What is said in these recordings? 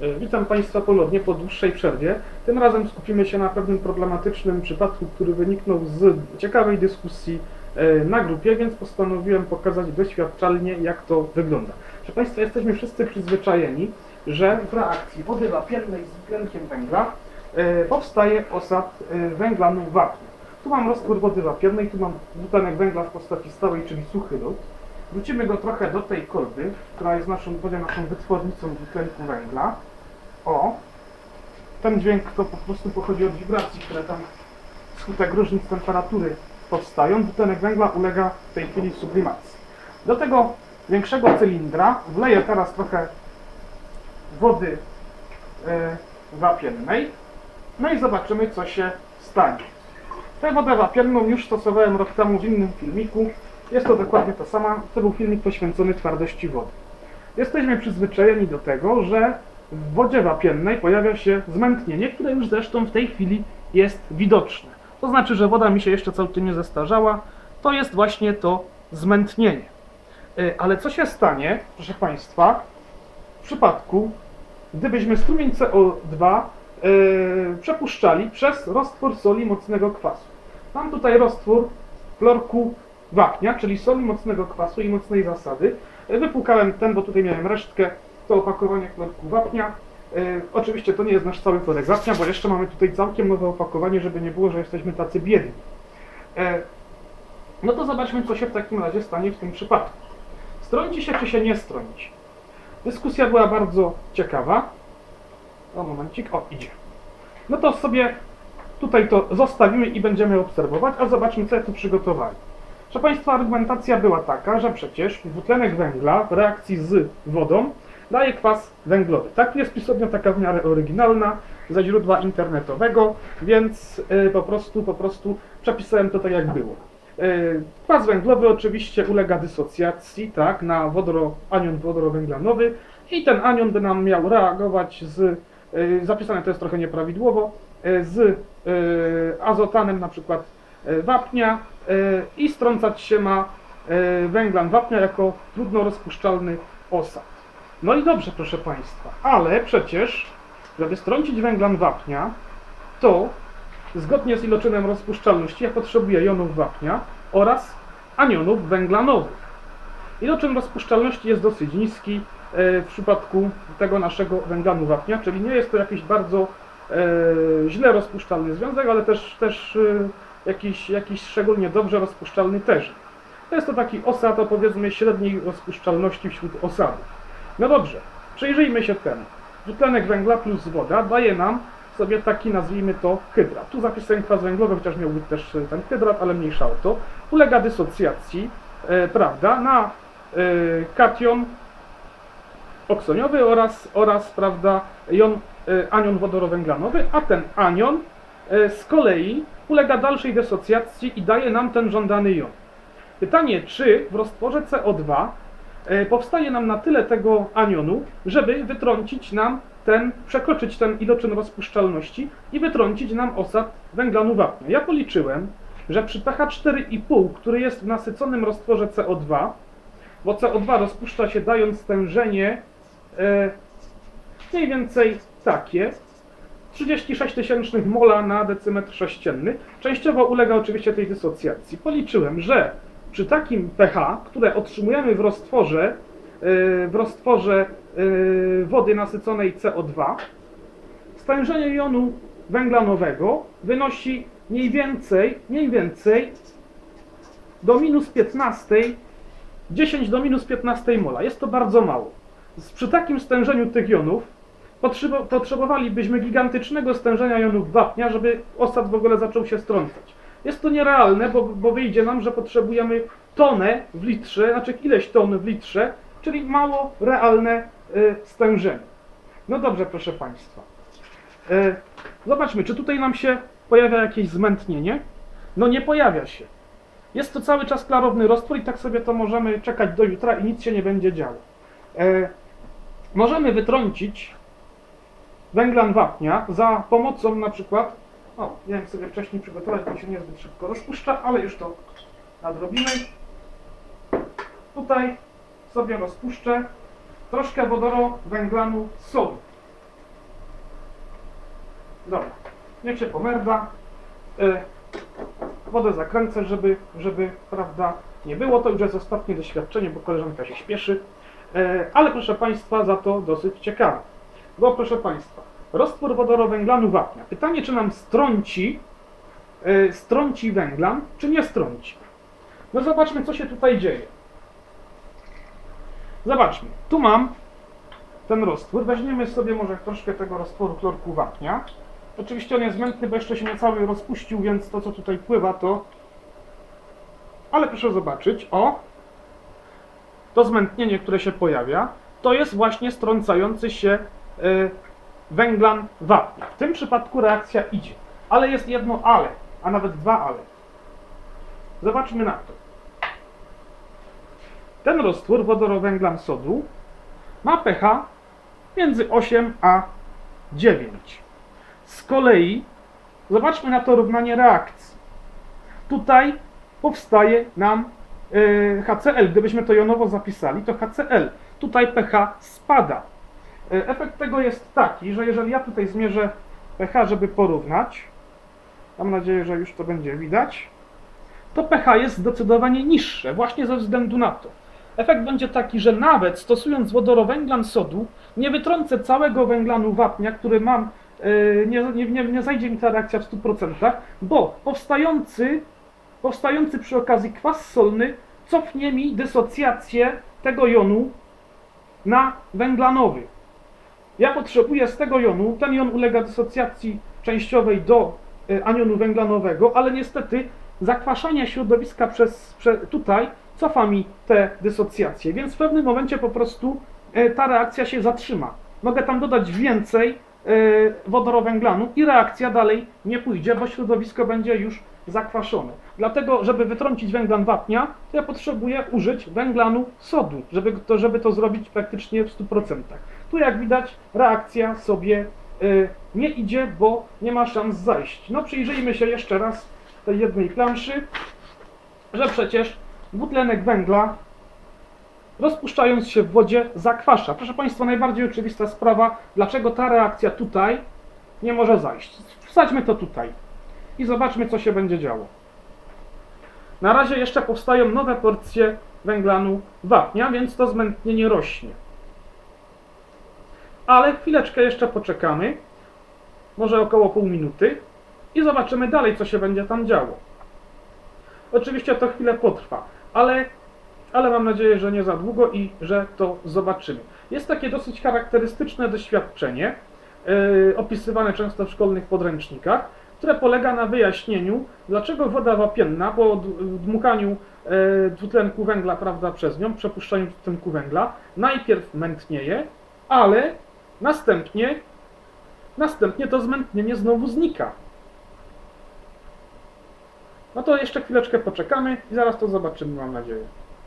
Witam Państwa ponownie po dłuższej przerwie. Tym razem skupimy się na pewnym problematycznym przypadku, który wyniknął z ciekawej dyskusji na grupie, więc postanowiłem pokazać doświadczalnie, jak to wygląda. Proszę Państwa, jesteśmy wszyscy przyzwyczajeni, że w reakcji wody wapiennej z dwutlenkiem węgla powstaje osad węglanu wapnia. Tu mam roztwór wody wapiennej, tu mam dwutlenek węgla w postaci stałej, czyli suchy lód. Wrócimy go trochę do tej korby, która jest będzie naszą wytwornicą dwutlenku węgla. O! Ten dźwięk to po prostu pochodzi od wibracji, które tam wskutek różnic temperatury powstają. Dwutlenek węgla ulega w tej chwili sublimacji. Do tego większego cylindra wleję teraz trochę wody wapiennej. No i zobaczymy, co się stanie. Tę wodę wapienną już stosowałem rok temu w innym filmiku. Jest to dokładnie to samo. To był filmik poświęcony twardości wody. Jesteśmy przyzwyczajeni do tego, że w wodzie wapiennej pojawia się zmętnienie, które już zresztą w tej chwili jest widoczne. To znaczy, że woda mi się jeszcze całkiem nie zestarzała. To jest właśnie to zmętnienie. Ale co się stanie, proszę Państwa, w przypadku, gdybyśmy strumień CO2 przepuszczali przez roztwór soli mocnego kwasu? Mam tutaj roztwór chlorku wapnia, czyli soli mocnego kwasu i mocnej zasady. Wypłukałem ten, bo tutaj miałem resztkę, to opakowanie chlorku wapnia. Oczywiście to nie jest nasz cały chlorek wapnia, bo jeszcze mamy tutaj całkiem nowe opakowanie, żeby nie było, że jesteśmy tacy biedni. No to zobaczmy, co się w takim razie stanie w tym przypadku. Strąci się, czy się nie strąci? Dyskusja była bardzo ciekawa. O, momencik, o, idzie. No to sobie tutaj to zostawimy i będziemy obserwować, a zobaczmy, co ja tu przygotowałem. Proszę Państwa, argumentacja była taka, że przecież dwutlenek węgla w reakcji z wodą daje kwas węglowy. Tak, jest pisownia taka w miarę oryginalna ze źródła internetowego, więc po prostu przepisałem to tak, jak było. Kwas węglowy oczywiście ulega dysocjacji, tak, na anion wodorowęglanowy i ten anion by nam miał reagować z, zapisane to jest trochę nieprawidłowo, z azotanem na przykład wapnia i strącać się ma węglan wapnia jako trudno rozpuszczalny osad. No i dobrze, proszę Państwa, ale przecież, żeby strącić węglan wapnia, to zgodnie z iloczynem rozpuszczalności ja potrzebuję jonów wapnia oraz anionów węglanowych. Iloczyn rozpuszczalności jest dosyć niski w przypadku tego naszego węglanu wapnia, czyli nie jest to jakiś bardzo źle rozpuszczalny związek, ale też jakiś szczególnie dobrze rozpuszczalny też. To jest to taki osad o, powiedzmy, średniej rozpuszczalności wśród osadów. No dobrze, przyjrzyjmy się temu. Dwutlenek węgla plus woda daje nam sobie taki, nazwijmy to, hydrat. Tu zapisałem kwas węglowy, chociaż miał być też ten hydrat, ale mniejsza o to. Ulega dysocjacji, prawda, na kation oksoniowy oraz prawda, anion wodorowęglanowy, a ten anion z kolei ulega dalszej dysocjacji i daje nam ten żądany jon. Pytanie, czy w roztworze CO2 powstaje nam na tyle tego anionu, żeby wytrącić nam przekroczyć ten iloczyn rozpuszczalności i wytrącić nam osad węglanu wapnia. Ja policzyłem, że przy pH 4,5, który jest w nasyconym roztworze CO2, bo CO2 rozpuszcza się dając stężenie mniej więcej takie, 36 tysięcznych mola na decymetr sześcienny, częściowo ulega oczywiście tej dysocjacji. Policzyłem, że przy takim pH, które otrzymujemy w roztworze wody nasyconej CO2, stężenie jonu węglanowego wynosi mniej więcej do minus 15, 10 do minus 15 mola. Jest to bardzo mało. Przy takim stężeniu tych jonów potrzebowalibyśmy gigantycznego stężenia jonów wapnia, żeby osad w ogóle zaczął się strącać. Jest to nierealne, bo wyjdzie nam, że potrzebujemy tonę w litrze, znaczy ileś ton w litrze, czyli mało realne stężenie. No dobrze, proszę Państwa. Zobaczmy, czy tutaj nam się pojawia jakieś zmętnienie? No nie pojawia się. Jest to cały czas klarowny roztwór i tak sobie to możemy czekać do jutra i nic się nie będzie działo. Możemy wytrącić węglan wapnia za pomocą na przykład, miałem sobie wcześniej przygotować, bo się niezbyt szybko rozpuszcza, ale już to nadrobimy. Tutaj sobie rozpuszczę troszkę wodorowęglanu soli. Dobra, niech się pomerda. Wodę zakręcę, żeby, prawda, nie było. To już jest ostatnie doświadczenie, bo koleżanka się śpieszy. Ale proszę Państwa, za to dosyć ciekawe. Bo proszę Państwa, roztwór wodorowęglanu wapnia. Pytanie, czy nam strąci węglan, czy nie strąci. No zobaczmy, co się tutaj dzieje. Zobaczmy, tu mam ten roztwór. Weźmiemy sobie może troszkę tego roztworu chlorku wapnia. Oczywiście on jest mętny, bo jeszcze się nie cały rozpuścił, więc to, co tutaj pływa, to... Ale proszę zobaczyć, o! To zmętnienie, które się pojawia, to jest właśnie strącający się węglan wapnia. W tym przypadku reakcja idzie. Ale jest jedno ale, a nawet dwa ale. Zobaczmy na to. Ten roztwór wodorowęglan sodu ma pH między 8 a 9. Z kolei zobaczmy na to równanie reakcji. Tutaj powstaje nam HCl. Gdybyśmy to jonowo zapisali, to HCl. Tutaj pH spada. Efekt tego jest taki, że jeżeli ja tutaj zmierzę pH, żeby porównać, mam nadzieję, że już to będzie widać, to pH jest zdecydowanie niższe, właśnie ze względu na to. Efekt będzie taki, że nawet stosując wodorowęglan sodu, nie wytrącę całego węglanu wapnia, który mam, nie zajdzie mi ta reakcja w 100%, bo powstający przy okazji kwas solny cofnie mi dysocjację tego jonu na węglanowy. Ja potrzebuję z tego jonu, ten jon ulega dysocjacji częściowej do anionu węglanowego, ale niestety zakwaszanie środowiska tutaj cofa mi te dysocjacje, więc w pewnym momencie po prostu ta reakcja się zatrzyma. Mogę tam dodać więcej wodorowęglanu i reakcja dalej nie pójdzie, bo środowisko będzie już zakwaszone. Dlatego, żeby wytrącić węglan wapnia, to ja potrzebuję użyć węglanu sodu, żeby to zrobić praktycznie w 100%. Tu jak widać reakcja sobie nie idzie, bo nie ma szans zajść. No przyjrzyjmy się jeszcze raz tej jednej planszy, że przecież dwutlenek węgla, rozpuszczając się w wodzie, zakwasza. Proszę Państwa, najbardziej oczywista sprawa, dlaczego ta reakcja tutaj nie może zajść. Wsadźmy to tutaj i zobaczmy, co się będzie działo. Na razie jeszcze powstają nowe porcje węglanu wapnia, więc to zmętnienie rośnie. Ale chwileczkę jeszcze poczekamy, może około pół minuty i zobaczymy dalej, co się będzie tam działo. Oczywiście to chwilę potrwa, ale mam nadzieję, że nie za długo i że to zobaczymy. Jest takie dosyć charakterystyczne doświadczenie, opisywane często w szkolnych podręcznikach, które polega na wyjaśnieniu, dlaczego woda wapienna po dmuchaniu dwutlenku węgla, prawda, przez nią, przepuszczaniu dwutlenku węgla, najpierw mętnieje, ale następnie to zmętnienie znowu znika. No to jeszcze chwileczkę poczekamy i zaraz to zobaczymy, mam nadzieję.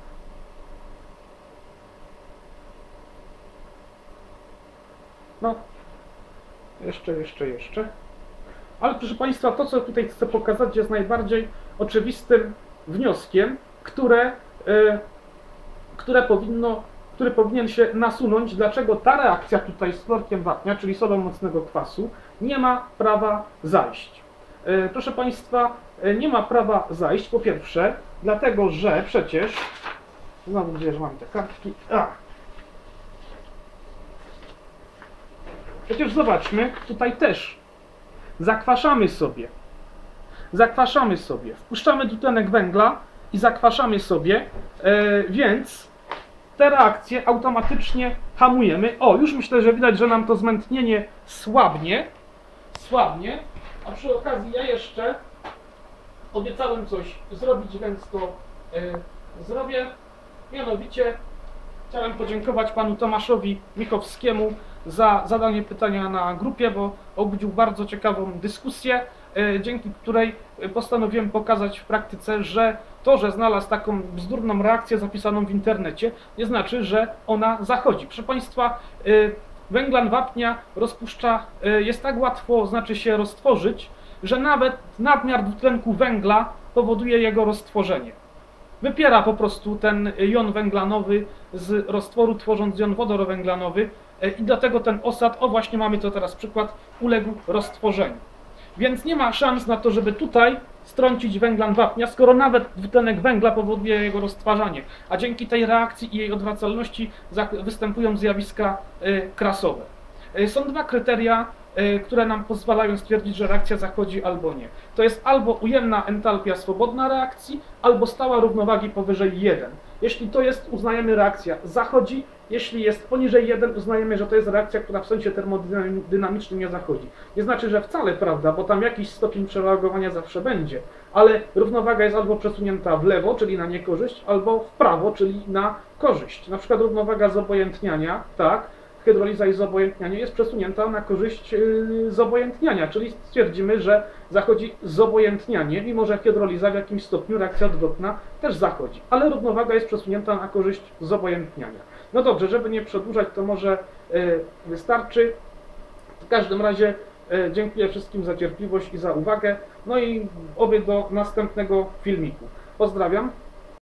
No, jeszcze. Ale proszę Państwa, to co tutaj chcę pokazać jest najbardziej oczywistym wnioskiem, który powinien się nasunąć, dlaczego ta reakcja tutaj z chlorkiem wapnia, czyli solą mocnego kwasu, nie ma prawa zajść. Proszę Państwa, nie ma prawa zajść, po pierwsze, dlatego, że przecież, znowu gdzieś mam te kartki, przecież zobaczmy, tutaj też zakwaszamy sobie, wpuszczamy dwutlenek węgla i zakwaszamy sobie, więc te reakcje automatycznie hamujemy. O, już myślę, że widać, że nam to zmętnienie słabnie, a przy okazji ja jeszcze obiecałem coś zrobić, więc to zrobię. Mianowicie chciałem podziękować panu Tomaszowi Michowskiemu za zadanie pytania na grupie, bo obudził bardzo ciekawą dyskusję, dzięki której postanowiłem pokazać w praktyce, że to, że znalazł taką bzdurną reakcję zapisaną w internecie, nie znaczy, że ona zachodzi. Proszę Państwa, węglan wapnia jest tak łatwo, się roztworzyć, że nawet nadmiar dwutlenku węgla powoduje jego roztworzenie. Wypiera po prostu ten jon węglanowy z roztworu, tworząc jon wodorowęglanowy, i dlatego ten osad, o właśnie mamy to teraz przykład, uległ roztworzeniu. Więc nie ma szans na to, żeby tutaj strącić węglan wapnia, skoro nawet dwutlenek węgla powoduje jego roztwarzanie, a dzięki tej reakcji i jej odwracalności występują zjawiska krasowe. Są dwa kryteria, które nam pozwalają stwierdzić, że reakcja zachodzi albo nie. To jest albo ujemna entalpia swobodna reakcji, albo stała równowagi powyżej 1. Jeśli to jest, uznajemy reakcja zachodzi, jeśli jest poniżej 1, uznajemy, że to jest reakcja, która w sensie termodynamicznym nie zachodzi. Nie znaczy, że wcale, prawda, bo tam jakiś stopień przereagowania zawsze będzie, ale równowaga jest albo przesunięta w lewo, czyli na niekorzyść, albo w prawo, czyli na korzyść. Na przykład równowaga zobojętniania, tak, hydroliza i zobojętnianie jest przesunięta na korzyść zobojętniania, czyli stwierdzimy, że zachodzi zobojętnianie, mimo że hydroliza w jakimś stopniu, reakcja odwrotna też zachodzi, ale równowaga jest przesunięta na korzyść zobojętniania. No dobrze, żeby nie przedłużać, to może wystarczy. W każdym razie dziękuję wszystkim za cierpliwość i za uwagę, no i oby do następnego filmiku. Pozdrawiam.